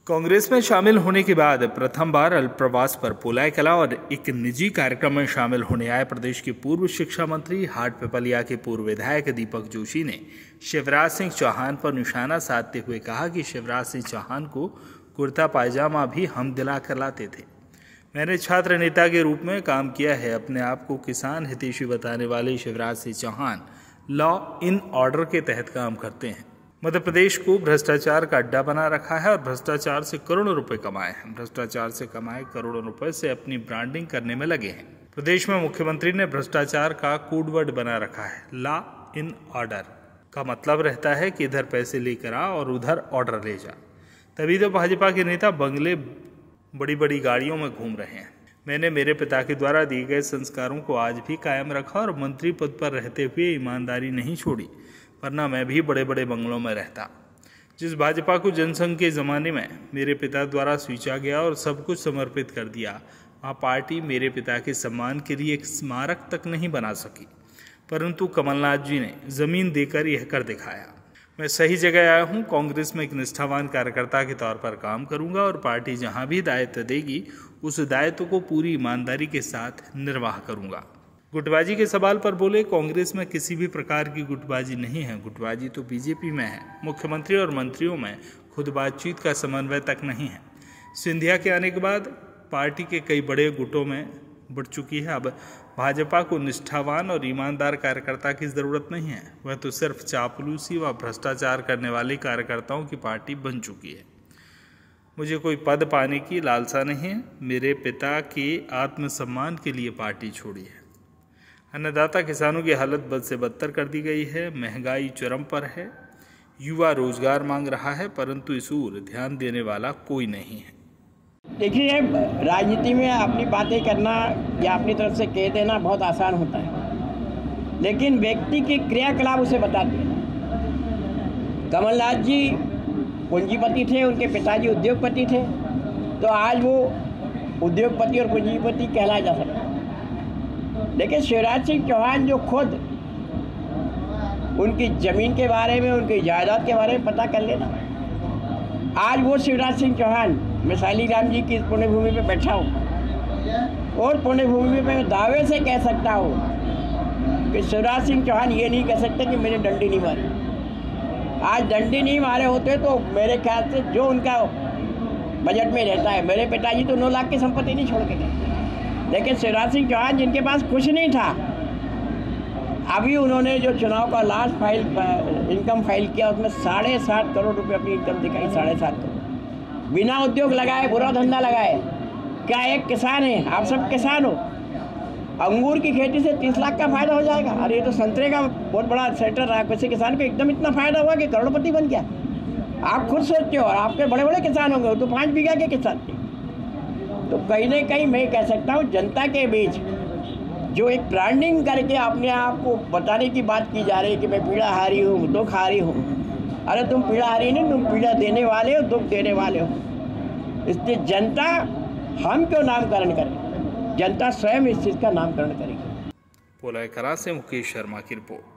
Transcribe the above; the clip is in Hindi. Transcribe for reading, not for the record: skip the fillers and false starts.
कांग्रेस में शामिल होने के बाद प्रथम बार अल्पप्रवास पर पोलाई कला और एक निजी कार्यक्रम में शामिल होने आए प्रदेश के पूर्व शिक्षा मंत्री हाटपिपलिया के पूर्व विधायक दीपक जोशी ने शिवराज सिंह चौहान पर निशाना साधते हुए कहा कि शिवराज सिंह चौहान को कुर्ता पायजामा भी हम दिला कर लाते थे। मैंने छात्र नेता के रूप में काम किया है। अपने आप को किसान हितैषी बताने वाले Shivraj Singh Chouhan law in order के तहत काम करते हैं। मध्य प्रदेश को भ्रष्टाचार का अड्डा बना रखा है और भ्रष्टाचार से करोड़ों रुपए कमाए हैं। भ्रष्टाचार से कमाए करोड़ों रुपए से अपनी ब्रांडिंग करने में लगे हैं। प्रदेश में मुख्यमंत्री ने भ्रष्टाचार का कोडवर्ड बना रखा है। लॉ इन ऑर्डर का मतलब रहता है कि इधर पैसे लेकर आ और उधर ऑर्डर ले जा। तभी तो भाजपा के नेता बंगले बड़ी बड़ी गाड़ियों में घूम रहे हैं। मैंने मेरे पिता के द्वारा दिए गए संस्कारों को आज भी कायम रखा और मंत्री पद पर रहते हुए ईमानदारी नहीं छोड़ी, वरना मैं भी बड़े बड़े बंगलों में रहता। जिस भाजपा को जनसंघ के ज़माने में मेरे पिता द्वारा स्वीचा गया और सब कुछ समर्पित कर दिया, वहाँ पार्टी मेरे पिता के सम्मान के लिए एक स्मारक तक नहीं बना सकी, परंतु कमलनाथ जी ने ज़मीन देकर यह कर दिखाया। मैं सही जगह आया हूँ। कांग्रेस में एक निष्ठावान कार्यकर्ता के तौर पर काम करूँगा और पार्टी जहाँ भी दायित्व देगी उस दायित्व को पूरी ईमानदारी के साथ निर्वाह करूँगा। गुटबाजी के सवाल पर बोले, कांग्रेस में किसी भी प्रकार की गुटबाजी नहीं है। गुटबाजी तो बीजेपी में है। मुख्यमंत्री और मंत्रियों में खुद बातचीत का समन्वय तक नहीं है। सिंधिया के आने के बाद पार्टी के कई बड़े गुटों में बढ़ चुकी है। अब भाजपा को निष्ठावान और ईमानदार कार्यकर्ता की ज़रूरत नहीं है, वह तो सिर्फ चापलूसी व भ्रष्टाचार करने वाले कार्यकर्ताओं की पार्टी बन चुकी है। मुझे कोई पद पाने की लालसा नहीं है। मेरे पिता के आत्मसम्मान के लिए पार्टी छोड़ी है। अन्नदाता किसानों की हालत बद से बदतर कर दी गई है। महंगाई चरम पर है। युवा रोजगार मांग रहा है, परंतु इस ओर ध्यान देने वाला कोई नहीं है। देखिए, राजनीति में अपनी बातें करना या अपनी तरफ से कह देना बहुत आसान होता है, लेकिन व्यक्ति की क्रियाकलाप उसे बताती है। कमलनाथ जी पूंजीपति थे, उनके पिताजी उद्योगपति थे, तो आज वो उद्योगपति और पूंजीपति कहलाया जा सकता है। लेकिन शिवराज सिंह चौहान जो खुद उनकी ज़मीन के बारे में, उनकी जायदाद के बारे में पता कर लेना, आज वो शिवराज सिंह चौहान, मैं शालीग्राम जी की पुण्य भूमि पे बैठा हूँ और पुण्य भूमि पे मैं दावे से कह सकता हूँ कि शिवराज सिंह चौहान ये नहीं कह सकते कि मैंने डंडी नहीं मारी। आज डंडी नहीं मारे होते तो मेरे ख्याल से जो उनका बजट में रहता है, मेरे पिताजी तो 9 लाख की संपत्ति नहीं छोड़ के गए, लेकिन शिवराज सिंह चौहान जिनके पास कुछ नहीं था, अभी उन्होंने जो चुनाव का लास्ट इनकम फाइल किया उसमें 7.5 करोड़ रुपए अपनी इनकम दिखाई। 7.5 करोड़ बिना उद्योग लगाए, बुरा धंधा लगाए। क्या एक किसान है, आप सब किसान हो, अंगूर की खेती से 30 लाख का फायदा हो जाएगा। अरे ये तो संतरे का बहुत बड़ा सेक्टर रहा, किसी किसान को एकदम इतना फायदा हुआ कि करोड़पति बन गया। आप खुद सोचते हो, और आपके बड़े बड़े किसान होंगे, तो 5 बीघा के किसान थे। तो कहीं ना कहीं मैं कह सकता हूँ जनता के बीच जो एक ब्रांडिंग करके अपने आप को बताने की बात की जा रही है कि मैं पीड़ाहारी हूँ, दुखहारी हूँ। अरे तुम पीड़ाहारी नहीं, तुम पीड़ा देने वाले हो, दुख देने वाले हो। इसलिए जनता हम क्यों नामकरण करें, जनता स्वयं इस चीज़ का नामकरण करेगी। पोलाई कला से मुकेश शर्मा की रिपोर्ट।